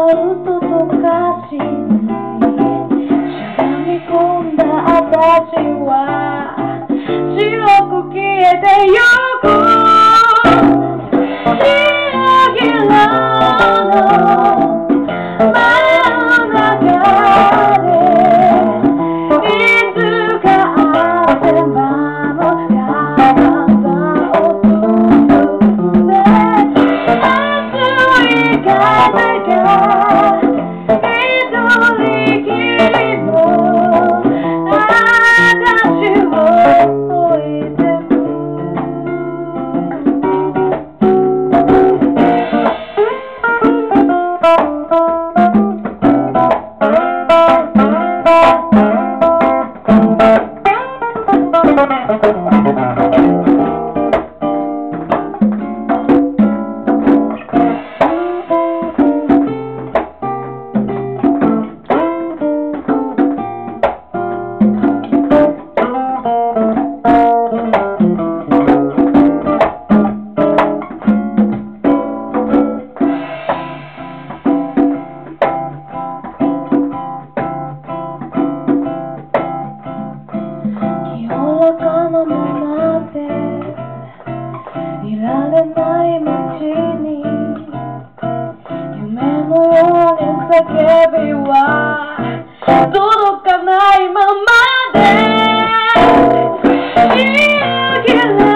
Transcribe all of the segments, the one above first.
うと溶かしにしゃがみ込んだ私は白く消えてゆく白い色の真ん中でいつか汗ばむ体を包んで熱い風が一人きりの私を置いていられない街に夢のように叫びは届かないままで夕日の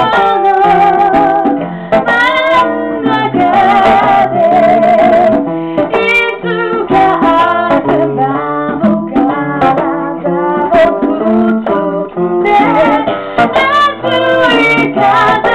真ん中でいつか汗ばむ体を包んで熱い風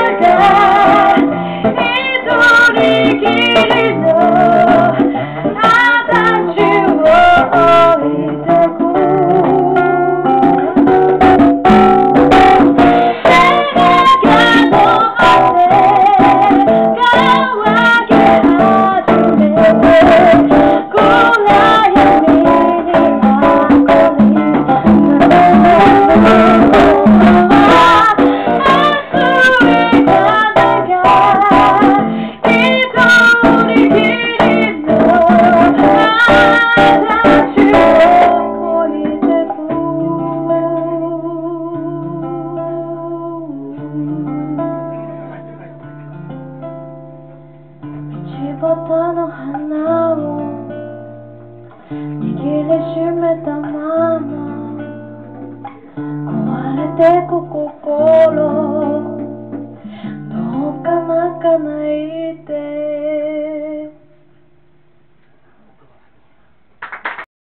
道端の花